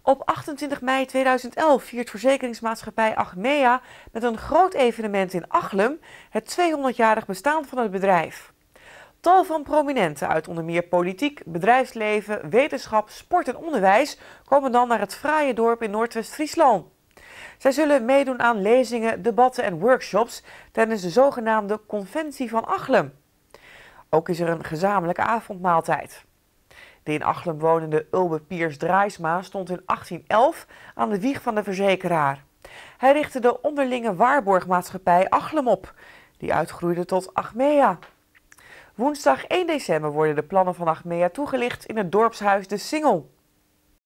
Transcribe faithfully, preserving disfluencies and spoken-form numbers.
Op achtentwintig mei tweeduizend elf viert verzekeringsmaatschappij Achmea met een groot evenement in Achlem het tweehonderdjarig bestaan van het bedrijf. Tal van prominenten uit onder meer politiek, bedrijfsleven, wetenschap, sport en onderwijs komen dan naar het fraaie dorp in Noordwest-Friesland. Zij zullen meedoen aan lezingen, debatten en workshops tijdens de zogenaamde Conventie van Achlem. Ook is er een gezamenlijke avondmaaltijd. De in Achlem wonende Ulbe Piers Draaisma stond in achttien elf aan de wieg van de verzekeraar. Hij richtte de onderlinge waarborgmaatschappij Achlem op, die uitgroeide tot Achmea. Woensdag één december worden de plannen van Achmea toegelicht in het dorpshuis De Singel.